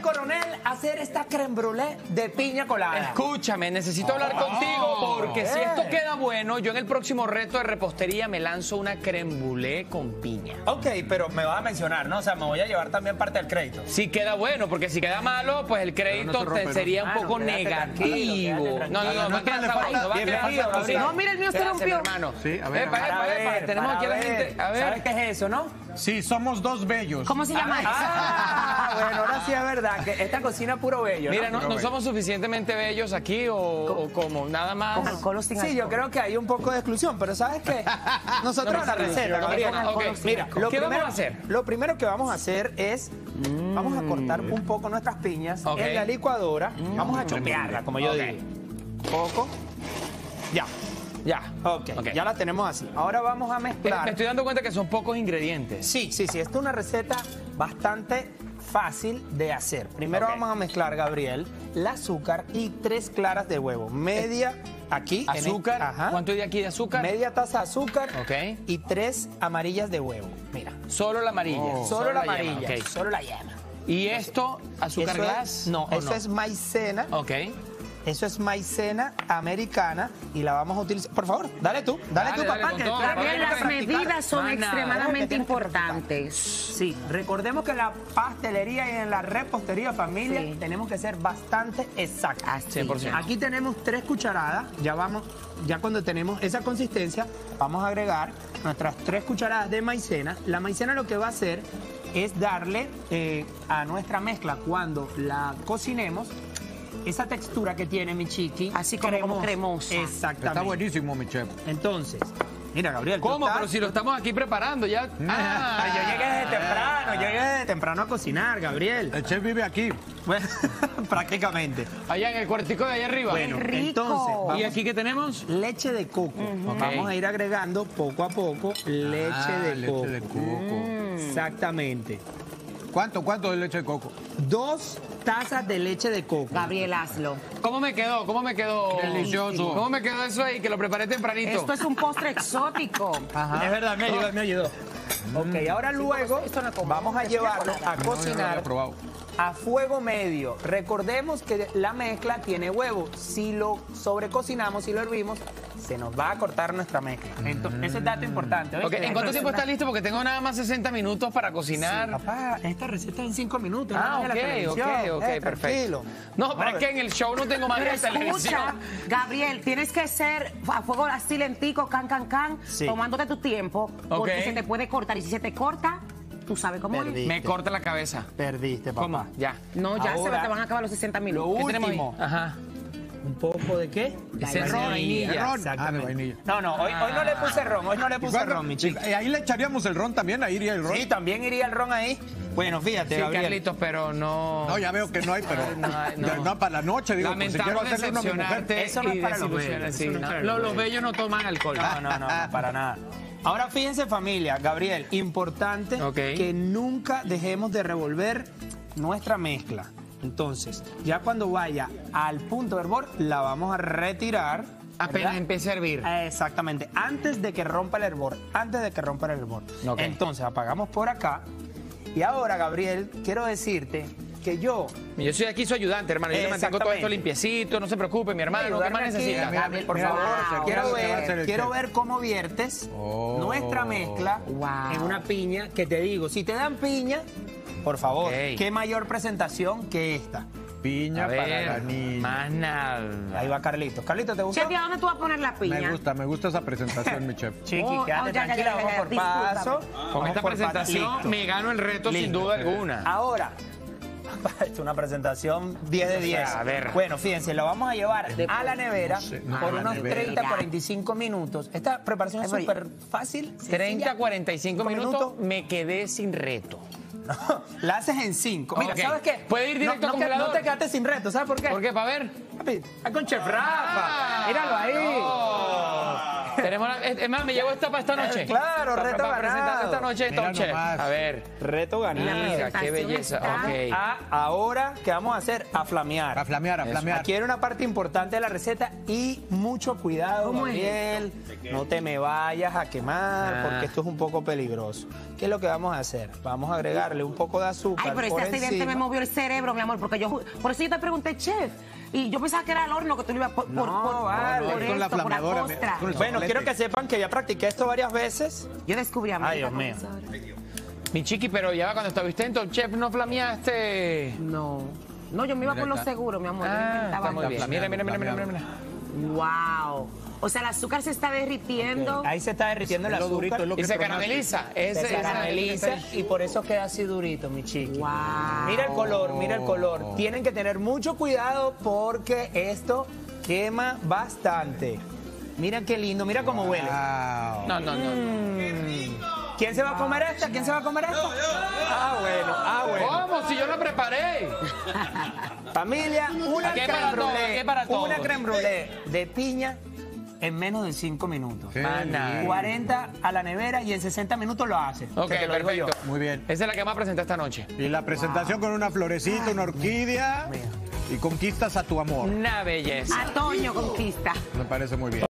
Coronel a hacer esta crème brûlée de piña colada. Escúchame, necesito hablar contigo porque si esto queda bueno, yo en el próximo reto de repostería me lanzo una crème brûlée con piña. Ok, pero me vas a mencionar, ¿no? O sea, me voy a llevar también parte del crédito. Si queda bueno, porque si queda malo, pues el crédito sería un poco negativo. No, va a quedar sabroso, va a quedar sabroso. No, mira, el mío se rompió. Hermano. Sí, a ver. Epa, tenemos aquí a la gente. A ver. ¿Sabes qué es eso, no? Sí, somos dos bellos. ¿Cómo se llama eso? Bueno, ahora sí es verdad que esta cocina es puro bello, ¿no? Mira, no somos suficientemente bellos aquí o como nada más. Con alcohol o sin alcohol. Sí, yo creo que hay un poco de exclusión, pero ¿sabes qué? Nosotros la receta, Gabriel. Mira, ¿qué vamos a hacer? Lo primero que vamos a hacer es, vamos a cortar un poco nuestras piñas en la licuadora. Vamos a chopearla, como yo digo. Poco. Ya. Ok, ya la tenemos así. Ahora vamos a mezclar. Me estoy dando cuenta que son pocos ingredientes. Sí. Esta es una receta bastante fácil de hacer. Primero vamos a mezclar, Gabriel, el azúcar y 3 claras de huevo. Media aquí. ¿Azúcar? ¿Cuánto hay de aquí de azúcar? Media taza de azúcar. Ok. Y 3 amarillas de huevo. Mira. Solo la amarilla. Solo la amarilla. Yema. Okay. Solo la yema. ¿Y esto, azúcar Eso glass? Eso es maicena. Ok. Eso es maicena americana y la vamos a utilizar. Por favor, dale tú, papá. con todo. Gabriel, las medidas son Mana. extremadamente importantes. Sí, recordemos que en la pastelería y en la repostería, familia, tenemos que ser bastante exactos. 100%. Aquí tenemos 3 cucharadas. Ya cuando tenemos esa consistencia, vamos a agregar nuestras 3 cucharadas de maicena. La maicena lo que va a hacer es darle a nuestra mezcla cuando la cocinemos esa textura que tiene, mi chiqui. Así como cremosa. Exactamente. Está buenísimo, mi chef. Entonces, mira, Gabriel. ¿Cómo? Pero si lo estamos aquí preparando ya. Yo llegué desde temprano a cocinar, Gabriel. El chef vive aquí. Bueno, prácticamente. Allá en el cuartico de allá arriba. Bueno, rico. entonces, ¿Y aquí qué tenemos? leche de coco. Vamos a ir agregando poco a poco leche de coco. Leche de coco. Exactamente. ¿Cuánto de leche de coco? 2 tazas de leche de coco. Gabriel, hazlo. ¿Cómo me quedó? Delicioso. ¿Cómo me quedó eso ahí? Que lo preparé tempranito. Esto es un postre exótico. Es verdad, me ayudó. Ok, ahora luego vamos a llevarlo a cocinar a fuego medio. Recordemos que la mezcla tiene huevo. Si lo sobrecocinamos, si lo hervimos, se nos va a cortar nuestra mezcla. Entonces, ese es dato importante. Ok, ¿en cuánto tiempo está listo? Porque tengo nada más 60 minutos para cocinar. Sí, papá, esta receta es en 5 minutos. Ok, perfecto. No, pero es que en el show no tengo más de Escucha, televisión. Gabriel, tienes que ser a fuego así lentico, can, tomándote tu tiempo, porque se te puede cortar. Y si se te corta, tú sabes cómo es. Me corta la cabeza. Perdiste, papá. ¿Cómo? Ya. No, ya Ahora, se te van a acabar los 60 minutos. Lo ¿Qué tenemos ahí? último. Ajá. ¿Un poco de qué? Ese es de vainilla. Ron. Exactamente. De vainilla. No, hoy no le puse ron, mi chica. Y ahí le echaríamos el ron también, ahí iría el ron. Sí, también iría el ron ahí. Bueno, fíjate, Sí, Gabriel. Carlitos, pero no... No, ya veo que no hay, pero no para la noche, digo, pues si quiero Lamentable hacerle uno a mi mujer. decepcionarte Eso no es y para los desilusionar, bellos, sí, eso no es no. para los Los bellos. bellos no toman alcohol. No, para nada. Ahora fíjense, familia, Gabriel, importante que nunca dejemos de revolver nuestra mezcla. Entonces, ya cuando vaya al punto de hervor, la vamos a retirar. Apenas empiece a hervir. Exactamente, antes de que rompa el hervor. Ok. Entonces, apagamos por acá. Y ahora, Gabriel, quiero decirte que yo soy aquí su ayudante, hermano. Yo le mantengo todo esto limpiecito. No se preope, mi hermano. ¿Qué más necesita? Gabriel, por favor, quiero ver cómo viertes nuestra mezcla en una piña. Que te digo, si te dan piña, por favor, qué mayor presentación que esta. Piña para la niña. Más nada. Ahí va Carlitos. Carlitos, ¿te gusta? Chef, ¿y a dónde tú vas a poner la piña? Me gusta esa presentación, mi chef. Chiqui, quédate tranquila, vamos por paso. Con esta presentación me gano el reto sin duda alguna. Ahora, es una presentación 10 de 10. A ver. Bueno, fíjense, lo vamos a llevar a la nevera por unos 30, 45 minutos. Esta preparación es súper fácil. 30, 45 minutos, me quedé sin reto. No, la haces en 5. Mira, ¿sabes qué? Puede ir directo al congelador. No te quedaste sin reto, ¿sabes por qué? ¿Por qué? ¿Para ver? Papi, con Chef Rafa. Míralo ahí. Es más, me llevo esta para esta noche. Claro, reto para presentar esta ganado. noche, Top Chef. A ver. Reto ganado. Mira, qué belleza. Ok. Ahora, ¿qué vamos a hacer? A flamear. A flamear, a flamear. Aquí era una parte importante de la receta y mucho cuidado, Gabriel. No te me vayas a quemar porque esto es un poco peligroso. ¿Qué es lo que vamos a hacer? Vamos a agregarle un poco de azúcar. Ay, pero por este accidente encima. me movió el cerebro, mi amor, porque por eso yo te pregunté, chef. Y yo pensaba que era el horno, que tú lo ibas por vale. Con la flameadora, con el Bueno, soplete. quiero que sepan que ya practiqué esto varias veces. Yo descubrí a mí. Ay, Dios mío. Mi chiqui, pero ya cuando estuviste en Top Chef, ¿no flameaste? No, yo me iba por lo seguro, mi amor. Yo Está muy bien. flameando, Mira. flameando. Wow. O sea, el azúcar se está derritiendo. Ahí se está derritiendo el Es lo azúcar. durito, es lo Y que se tronaste. carameliza. Se carameliza y por eso queda así durito, mi chiqui. Wow. Mira el color, mira el color. Tienen que tener mucho cuidado porque esto quema bastante. Mira qué lindo, mira cómo huele. Wow. No. ¿Quién se va a comer esta? ¿Quién se va a comer esta? Ah, bueno. ¿Cómo? Si yo la preparé. Familia, una Aquí hay crème para todos, brûlée. aquí hay para todos. Una crème brûlée de piña en menos de 5 minutos. Qué Mana. bien. 40 a la nevera y en 60 minutos lo hace. Ok, Que te lo digo yo. perfecto. Muy bien. Esa es la que más presenté esta noche. Y la presentación con una florecita, una orquídea y conquistas a tu amor. Una belleza. A Toño conquista. Me parece muy bien.